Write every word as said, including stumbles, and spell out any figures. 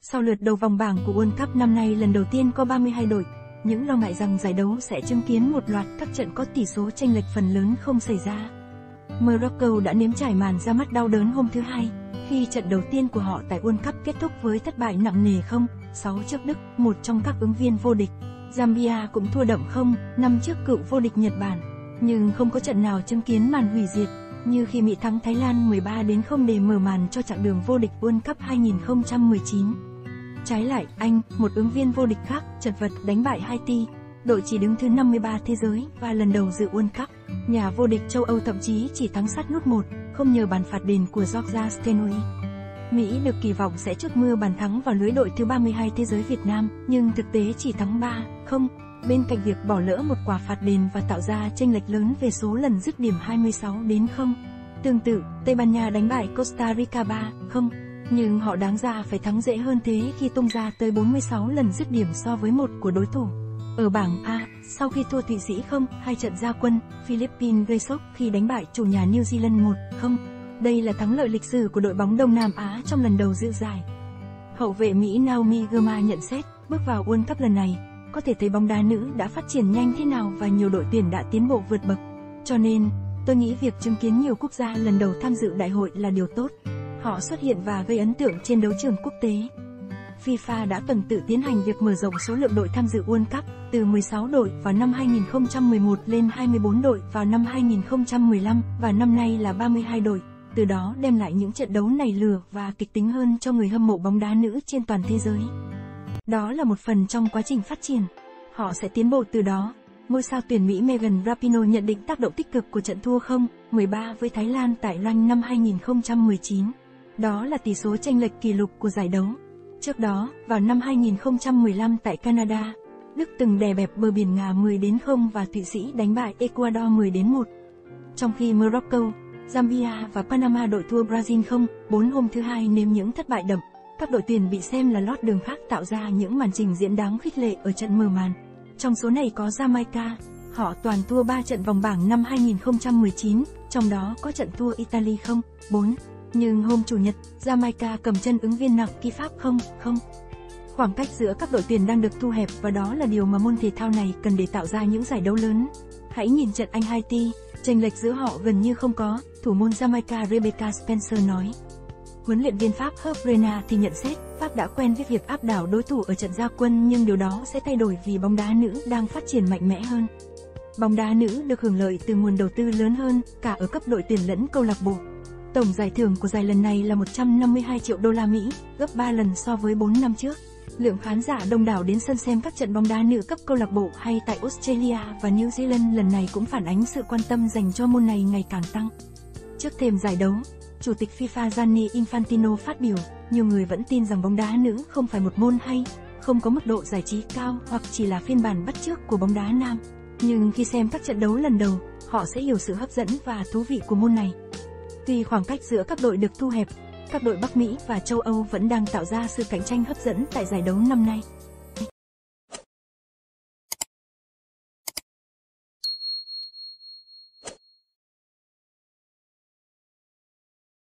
Sau lượt đầu vòng bảng của World Cup năm nay lần đầu tiên có ba mươi hai đội, những lo ngại rằng giải đấu sẽ chứng kiến một loạt các trận có tỷ số chênh lệch phần lớn không xảy ra. Morocco đã nếm trải màn ra mắt đau đớn hôm thứ Hai, khi trận đầu tiên của họ tại World Cup kết thúc với thất bại nặng nề không sáu trước Đức, một trong các ứng viên vô địch. Zambia cũng thua đậm không năm trước cựu vô địch Nhật Bản, nhưng không có trận nào chứng kiến màn hủy diệt như khi Mỹ thắng Thái Lan mười ba đến không để mở màn cho chặng đường vô địch World Cup hai không một chín. Trái lại, Anh, một ứng viên vô địch khác, chật vật đánh bại Haiti, đội chỉ đứng thứ năm mươi ba thế giới và lần đầu dự World Cup. Nhà vô địch châu Âu thậm chí chỉ thắng sát nút một không nhờ bàn phạt đền của Georgia Stenui. Mỹ được kỳ vọng sẽ trút mưa bàn thắng vào lưới đội thứ ba mươi hai thế giới Việt Nam, nhưng thực tế chỉ thắng ba không, bên cạnh việc bỏ lỡ một quả phạt đền và tạo ra chênh lệch lớn về số lần dứt điểm hai mươi sáu đến không. Tương tự, Tây Ban Nha đánh bại Costa Rica ba không, nhưng họ đáng ra phải thắng dễ hơn thế khi tung ra tới bốn mươi sáu lần dứt điểm so với một của đối thủ. Ở bảng A, sau khi thua Thụy Sĩ không hai trận ra quân, Philippines gây sốc khi đánh bại chủ nhà New Zealand một không. Đây là thắng lợi lịch sử của đội bóng Đông Nam Á trong lần đầu dự giải. Hậu vệ Mỹ Naomi Girma nhận xét, bước vào World Cup lần này, có thể thấy bóng đá nữ đã phát triển nhanh thế nào và nhiều đội tuyển đã tiến bộ vượt bậc. Cho nên, tôi nghĩ việc chứng kiến nhiều quốc gia lần đầu tham dự đại hội là điều tốt. Họ xuất hiện và gây ấn tượng trên đấu trường quốc tế. FIFA đã tuần tự tiến hành việc mở rộng số lượng đội tham dự World Cup, từ mười sáu đội vào năm hai không một một lên hai mươi bốn đội vào năm hai không một lăm, và năm nay là ba mươi hai đội, từ đó đem lại những trận đấu nảy lửa và kịch tính hơn cho người hâm mộ bóng đá nữ trên toàn thế giới. Đó là một phần trong quá trình phát triển. Họ sẽ tiến bộ từ đó. Ngôi sao tuyển Mỹ Megan Rapinoe nhận định tác động tích cực của trận thua không mười ba với Thái Lan tại Ranh năm hai không một chín. Đó là tỷ số chênh lệch kỷ lục của giải đấu. Trước đó, vào năm hai không một lăm tại Canada, Đức từng đè bẹp bờ biển Nga mười đến không và Thụy Sĩ đánh bại Ecuador mười đến một. Trong khi Morocco, Zambia và Panama đội thua Brazil không bốn hôm thứ Hai nếm những thất bại đậm. Các đội tuyển bị xem là lót đường khác tạo ra những màn trình diễn đáng khích lệ ở trận mở màn. Trong số này có Jamaica, họ toàn thua ba trận vòng bảng năm hai không một chín, trong đó có trận thua Italy không bốn. Nhưng hôm Chủ nhật, Jamaica cầm chân ứng viên nặng ký Pháp không không. Khoảng cách giữa các đội tuyển đang được thu hẹp và đó là điều mà môn thể thao này cần để tạo ra những giải đấu lớn. Hãy nhìn trận Anh-Haiti, chênh lệch giữa họ gần như không có, thủ môn Jamaica Rebecca Spencer nói. Huấn luyện viên Pháp Herve Renard thì nhận xét, Pháp đã quen với việc áp đảo đối thủ ở trận ra quân nhưng điều đó sẽ thay đổi vì bóng đá nữ đang phát triển mạnh mẽ hơn. Bóng đá nữ được hưởng lợi từ nguồn đầu tư lớn hơn, cả ở cấp đội tuyển lẫn câu lạc bộ. Tổng giải thưởng của giải lần này là một trăm năm mươi hai triệu đô la Mỹ, gấp ba lần so với bốn năm trước. Lượng khán giả đông đảo đến sân xem các trận bóng đá nữ cấp câu lạc bộ hay tại Australia và New Zealand lần này cũng phản ánh sự quan tâm dành cho môn này ngày càng tăng. Trước thềm giải đấu, Chủ tịch FIFA Gianni Infantino phát biểu, nhiều người vẫn tin rằng bóng đá nữ không phải một môn hay, không có mức độ giải trí cao hoặc chỉ là phiên bản bắt chước của bóng đá nam. Nhưng khi xem các trận đấu lần đầu, họ sẽ hiểu sự hấp dẫn và thú vị của môn này. Tuy khoảng cách giữa các đội được thu hẹp, các đội Bắc Mỹ và châu Âu vẫn đang tạo ra sự cạnh tranh hấp dẫn tại giải đấu năm nay.